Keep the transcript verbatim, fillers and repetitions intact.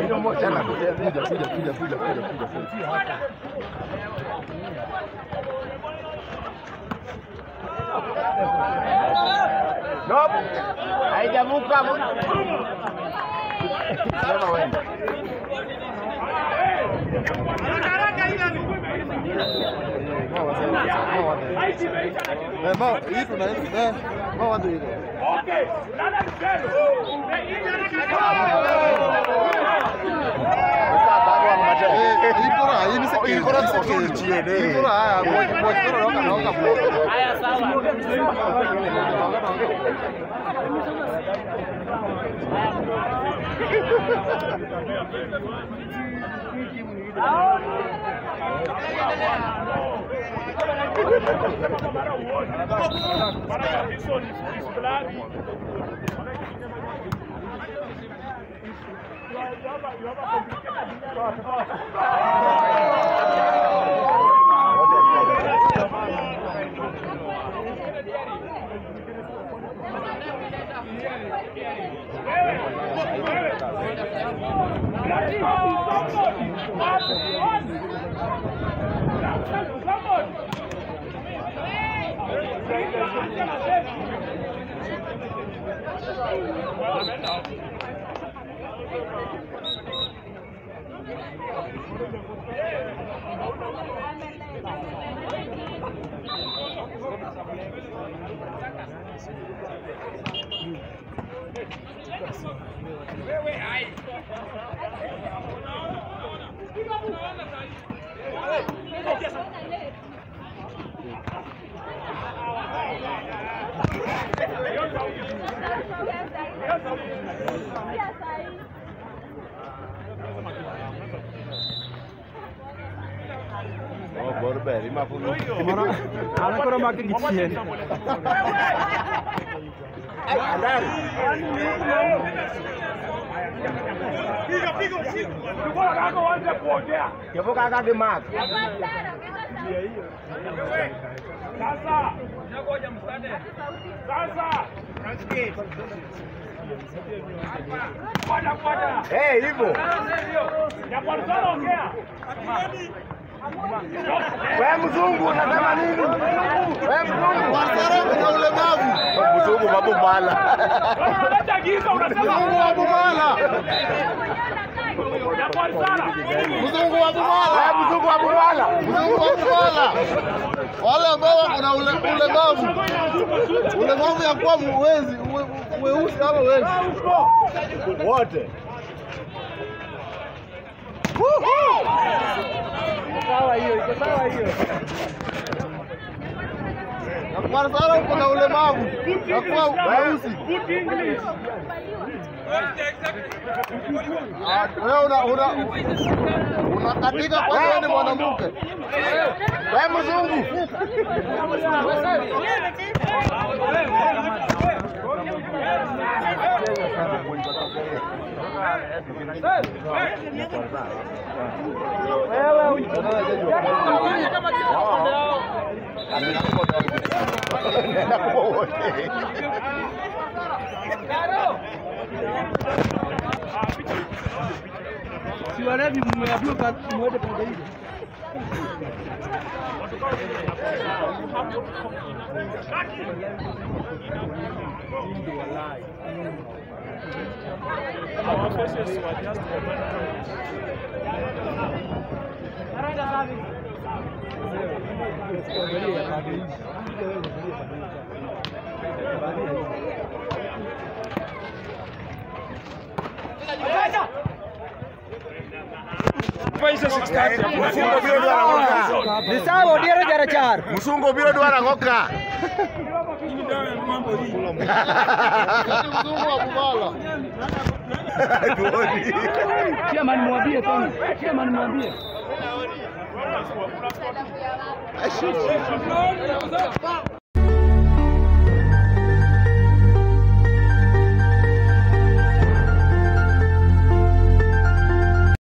Hiyo moja na kuja kuja kuja kuja kuja kuja. Nope. Haijavuka. Sema wewe. Eh, mau itu na itu eh mau wantu itu. Okay, nada de zero. Eh, ipo na ini se ipo na se tiene. Ipo na haya pode pode toka roka roka. Haya sawa. Oh, baru beri lima puluh. Anak kurang makin kecil. Andari. Piga piga usiku. Bora kaka waanze kuongea. Kipo kaka de mark. Sasa. Ngoja mstande. Sasa. Kwada kwada. Eh, hivyo. Ya kwanza ongea. Wewe mzungu unasema nini? Wewe mzungu. Wasara kuna ulemavu. Mzungu babu bala. Unaleta giza unasema Mzungu wa Bumala. ya kwanza. Mzungu wa Bumala. Wewe mzungu wa bala. Mzungu wa Bumala. Wale ambao kuna ulemavu. Ulemavu ya kuwa mwezi mweusi kama wezi. Wote. Sawa hiyo, iko sawa hiyo. Na kwa sala kuna ulemavu. Na kuwa mweusi. Good English. Wewe una una unakatika kwa wewe ni mwanamke. Wewe mzungu. Si walevi mmeambiwa kwa mwende pande hiyo. Our faces were just Ni sawa diere jara char. Msungo biro dwara ngoka. Mzungu wa Bumala. Chairman mwambie tena. Chairman mwambie.